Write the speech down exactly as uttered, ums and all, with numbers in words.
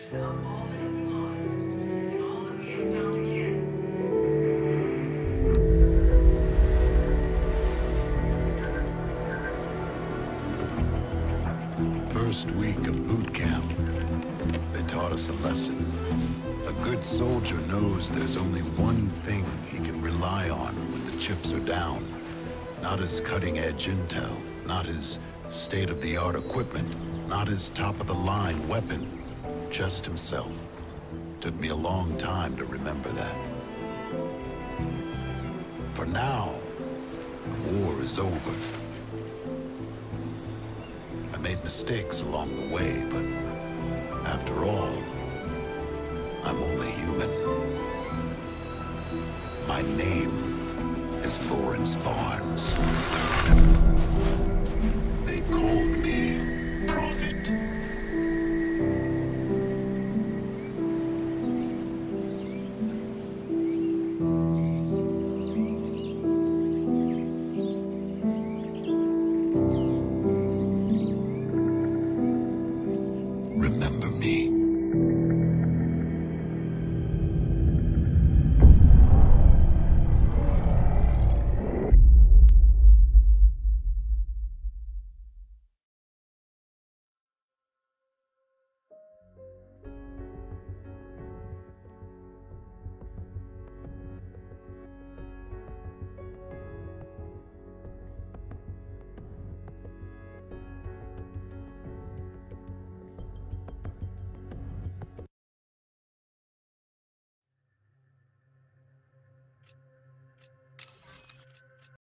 of all that has been lost and all that we have found again. First week of boot camp, they taught us a lesson. A good soldier knows there's only one thing he can rely on when the chips are down. Not his cutting-edge intel, not his state-of-the-art equipment, not his top-of-the-line weapon, just himself. Took me a long time to remember that. For now, the war is over. I made mistakes along the way, but after all, I'm only human. My name is Lawrence Barnes. They called me